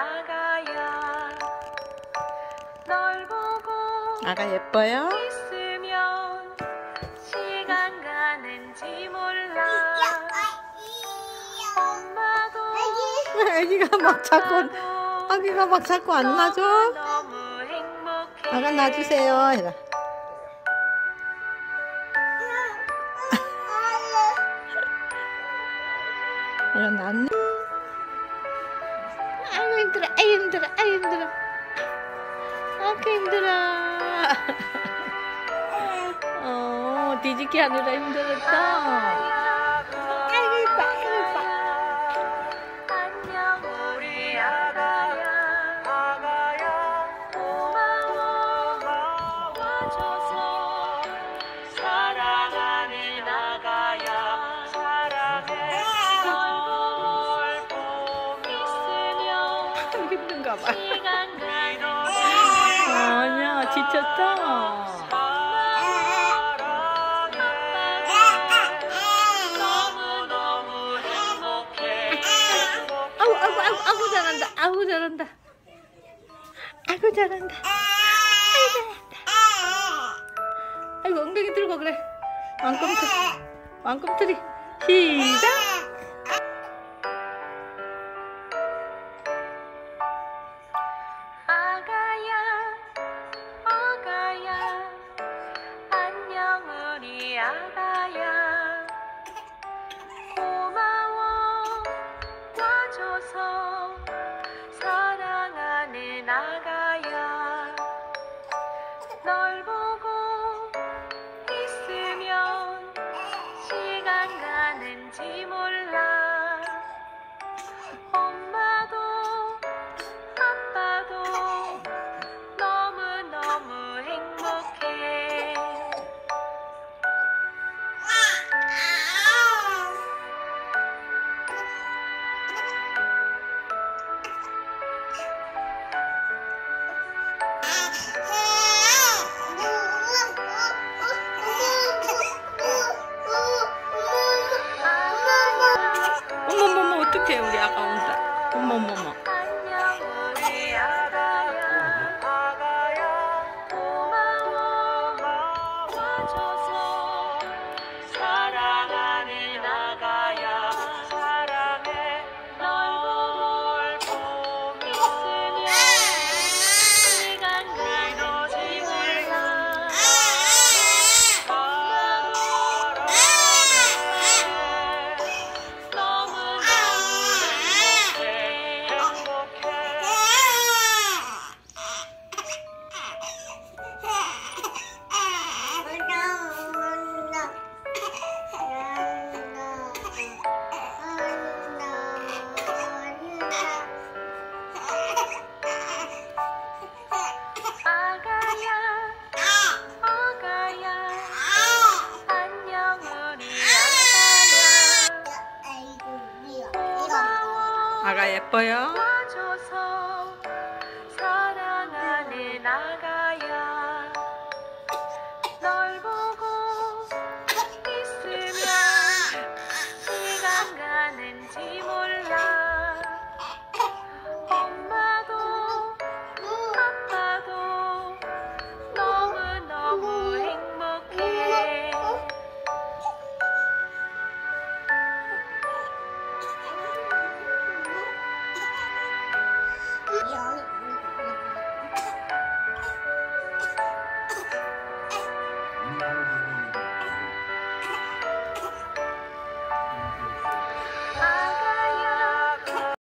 아가야 널 보고 아가 예뻐요? 있으면 시간 가는지 몰라 엄마도 아기가 막 자꾸 안 놔줘? 너무 행복해 아가 놔주세요 해라. 이런 놨네. 아이고 힘들어, 아이고 힘들어, 아이고 힘들어. 아이고 힘들어. 뒤집기 하느라 힘들었다. 아이고 이뻐, 아이고 이뻐. 안녕 우리 아가야 고마워 와줘서 사랑하는 아가야 사랑해 널 보고 있으면 힘든가 봐. 시간 가는 아니야, 지쳤다. 너무너무 행복해 아이고 잘한다. 아이고 잘한다. 아이고 잘한다. 아이고 잘한다. 아이고 엉덩이 들고 그래. 왕꿈틀이. 시작. 아가야 안녕 우리 아가야 고마워 와줘서 사랑하는 아가야 널 보고 있으면 시간 가는지 몰라 엄마도 아빠도 너무너무 행복해 어머머머 어떡해 우리 아가 온다. 어머머머. 안녕 우리 아가야 고마워 와줘서 사랑하는 아가야 사랑해 널 보고 있으면 시간 가는지 몰라 너무너무 행복해 아가야 안녕 우리 아가야 고마워 아가 예뻐요? 와줘서